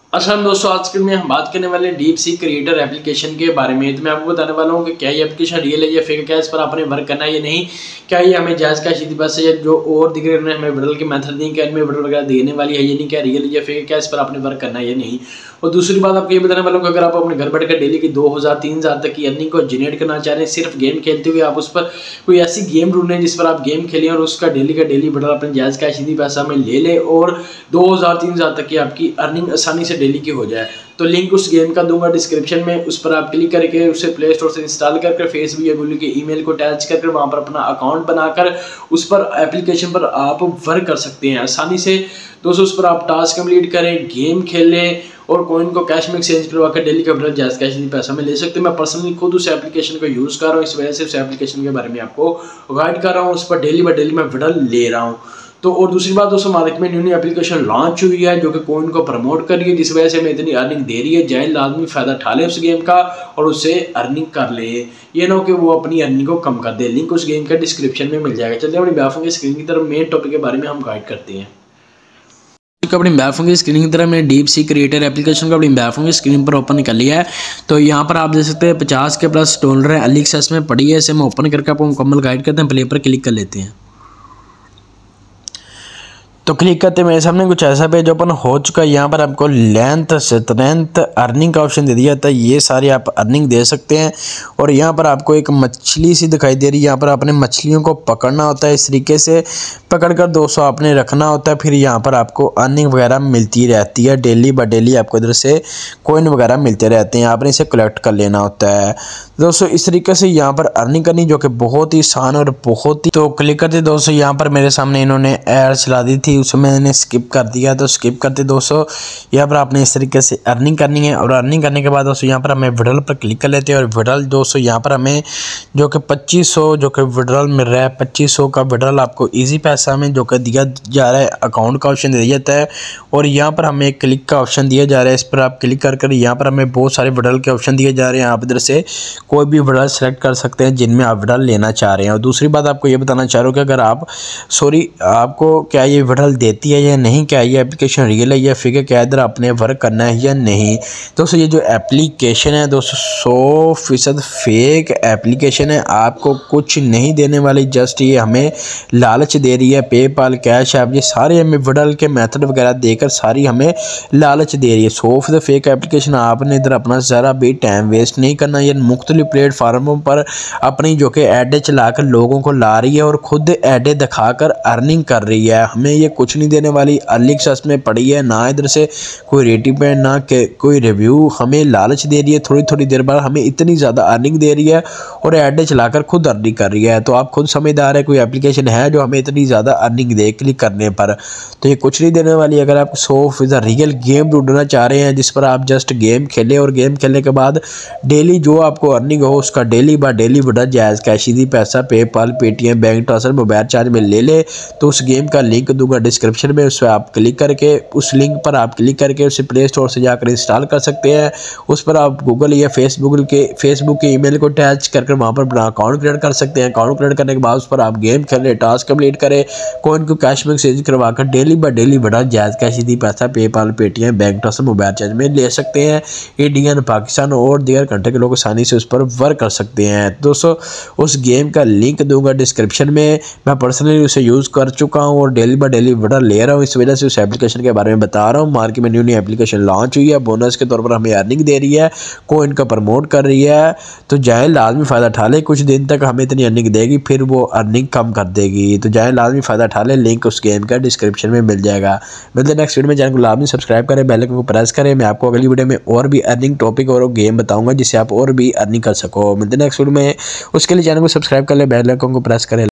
अच्छा दोस्तों, आज के में हम बात करने वाले डीप सी क्रिएटर एप्लीकेशन के बारे में। तो मैं आपको बताने वाला हूँ कि क्या ये एप्लीकेशन रियल है या फेक है, क्या इस पर आपने वर्क करना है या नहीं, क्या ये हमें जायज़ का सीधी बस है, जो और दिख रहे हैं हमें विड्रॉल के मेथड नहीं, क्या इनमें विड्रॉल वगैरह देने वाली है या नहीं, क्या रियल है या फेक है, क्या इस पर आपने वर्क करना है या नहीं। और दूसरी बात आपको ये बताने वाला हूँ कि अगर आप अपने घर बैठ कर डेली की 2000-3000 तक की अर्निंग को जनरेट करना चाह रहे हैं सिर्फ गेम खेलते हुए, आप उस पर कोई ऐसी गेम ढूंढें जिस पर आप गेम खेलें और उसका डेली का डेली विड्रॉल अपने जायज़ का सीधी पैसा में ले लें और 2000-3000 तक की आपकी अर्निंग आसानी से डेली की हो जाए। तो लिंक उस गेम का दूंगा डिस्क्रिप्शन में, उस पर आप क्लिक करके उसे प्ले स्टोर से इंस्टॉल करके फेसबुक या गूगल के ईमेल को अटैच करके वहाँ पर अपना अकाउंट बनाकर उस पर एप्लीकेशन पर आप वर्क कर सकते हैं आसानी से। दोस्तों उस पर आप टास्क कंप्लीट करें, गेम खेलें और कॉइन को कैश में एक्सचेंज करवा कर डेली का विड्रॉल जायज़ कैश पैसा में ले सकते हैं। मैं पर्सनली खुद उस एप्लीकेशन को यूज़ कर रहा हूँ, इस वजह से उस एप्लीकेशन के बारे में आपको गाइड कर रहा हूँ। उस पर डेली बाय डेली मैं विड्रॉल ले रहा हूँ। तो और दूसरी बात दोस्तों, मार्केट में न्यू एप्लीकेशन लॉन्च हुई है जो कि कॉइन को प्रमोट कर रही है, जिस वजह से हमें इतनी अर्निंग दे रही है। जाहिल आदमी फ़ायदा उठा ले उस गेम का और उससे अर्निंग कर ले, ये ना हो कि वो अपनी अर्निंग को कम कर दे। लिंक उस गेम का डिस्क्रिप्शन में मिल जाएगा। चलिए अपनी बैफों की स्क्रीन की तरफ मेन टॉपिक के बारे में हम गाइड करते हैं। अपनी बैफों की स्क्रीन की तरह मैंने डीप सी क्रिएटर एप्लीकेशन को अपनी बैफों की स्क्रीन पर ओपन कर लिया है। तो यहाँ पर आप देख सकते हैं 50 के प्लस डॉलर है, अर्ली एक्सेस में पड़ी है। इसे हम ओपन करके आपको मुकम्मल गाइड करते हैं। प्ले पर क्लिक कर लेते हैं। तो क्लिक करते मेरे सामने कुछ ऐसा पेज ओपन हो चुका है। यहाँ पर आपको लेंथ स्ट्रेंथ अर्निंग का ऑप्शन दे दिया जाता है, ये सारी आप अर्निंग दे सकते हैं। और यहाँ पर आपको एक मछली सी दिखाई दे रही है, यहाँ पर आपने मछलियों को पकड़ना होता है। इस तरीके से पकड़कर 200 आपने रखना होता है। फिर यहाँ पर आपको अर्निंग वगैरह मिलती रहती है, डेली बाय डेली आपको इधर से कॉइन वगैरह मिलते रहते हैं। आपने इसे कलेक्ट कर लेना होता है दोस्तों। इस तरीके से यहाँ पर अर्निंग करनी जो कि बहुत ही आसान और बहुत ही। तो क्लिक करते दोस्तों, यहाँ पर मेरे सामने इन्होंने ऐड चला दी थी, उसमें मैंने स्किप कर दिया। तो स्किप करते दोस्तों यहाँ पर आपने इस तरीके से अर्निंग करनी है। और अर्निंग करने के बाद दोस्तों यहाँ पर हमें विड्रॉल पर क्लिक कर लेते हैं। और विड्रॉल दोस्तों यहाँ पर हमें जो कि 2500 जो कि विड्रॉल मिल रहा है, 2500 का विड्रॉल आपको ईजी पैसा में जो कि दिया जा रहा है, अकाउंट का ऑप्शन दिया जाता है। और यहाँ पर हमें क्लिक का ऑप्शन दिया जा रहा है, इस पर आप क्लिक कर यहाँ पर हमें बहुत सारे विड्रॉल के ऑप्शन दिए जा रहे हैं। आप इधर से कोई भी विड्रॉल सेलेक्ट कर सकते हैं जिनमें आप विड्रॉल लेना चाह रहे हैं। और दूसरी बात आपको ये बताना चाह रहा हूँ कि अगर आप आपको क्या ये विड्रॉल देती है या नहीं, क्या ये एप्लीकेशन रियल है या फेक है, क्या इधर आपने वर्क करना है या नहीं। दोस्तों ये जो एप्लीकेशन है दोस्तों 100% फेक एप्लीकेशन है, आपको कुछ नहीं देने वाली, जस्ट ये हमें लालच दे रही है। पेपाल, कैश ऐप, ये सारे हमें विड्रॉल के मेथड वगैरह देकर सारी हमें लालच दे रही है। 100% फेक एप्लीकेशन, आपने इधर अपना ज़रा भी टाइम वेस्ट नहीं करना। ये मुख्तलिफ प्लेटफार्मों पर अपनी जो कि एडें चलाकर लोगों को ला रही है और खुद एडें दिखाकर अर्निंग कर रही है। हमें ये कुछ नहीं देने वाली, अर्ली एक्सेस में पड़ी है, ना इधर से कोई रेटिंग पे ना कोई रिव्यू। हमें लालच दे रही है, थोड़ी थोड़ी देर बाद हमें इतनी ज़्यादा अर्निंग दे रही है और एडें चलाकर खुद अर्निंग कर रही है। तो आप खुद समझदार है, कोई एप्लीकेशन है जो हमें इतनी ज़्यादा अर्निंग दे क्लिक करने पर। तो ये कुछ नहीं देने वाली। अगर आप 100% रियल गेम ढूंढना चाह रहे हैं जिस पर आप जस्ट गेम खेलें और गेम खेलने के बाद डेली जो आपको अर्निंग हो उसका daily by daily withdrawal JazzCash सीधी पैसा PayPal, Paytm, bank transfer, mobile charge में ले ले, तो उस गेम का लिंक दूंगा डिस्क्रिप्शन में, उस पर आप क्लिक करके उस लिंक पर आप क्लिक करके उसे प्ले स्टोर से जाकर इंस्टॉल कर सकते हैं। उस पर आप गूगल या फेसबुक के ईमेल को अटैच करके वहाँ पर अपना अकाउंट क्रिएट कर सकते हैं। अकाउंट क्रिएट करने के बाद उस पर आप गेम खेलें, टास्क कंप्लीट करें, कॉइन को कैश में एक्सचेंज करवा कर daily by daily withdrawal JazzCash सीधी पैसा PayPal, Paytm, bank transfer, mobile charge में ले सकते हैं। इंडियन, पाकिस्तान और दीगर कंट्री के लोग आसानी से उस पर वर्क कर सकते हैं। दोस्तों उस गेम का लिंक दूंगा डिस्क्रिप्शन में, मैं पर्सनली उसे यूज़ कर चुका हूँ और डेली बाय डेली विड्रॉल ले रहा हूँ। इस वजह से उस एप्लीकेशन के बारे में बता रहा हूँ। मार्केट में न्यू एप्लीकेशन लॉन्च हुई है, बोनस के तौर पर हमें अर्निंग दे रही है, कॉइन का प्रमोट कर रही है। तो जाहिल आदमी फ़ायदा उठा ले, कुछ दिन तक हमें इतनी अर्निंग देगी फिर वो अर्निंग कम कर देगी। तो जाहिल आदमी फ़ायदा उठा ले, लिंक उस गेम का डिस्क्रिप्शन में मिल जाएगा। मिलते हैं नेक्स्ट वीडियो में। चैनल को लाजमी सब्सक्राइब करें, बेल आइकन को प्रेस करें। मैं आपको अगली वीडियो में और भी अर्निंग टॉपिक और गेम बताऊंगा जिससे आप और भी अर्निंग कर सको। मिलते हैं नेक्स्ट वीडियो में, उसके लिए चैनल को सब्सक्राइब कर ले, बेल आइकन को प्रेस करें।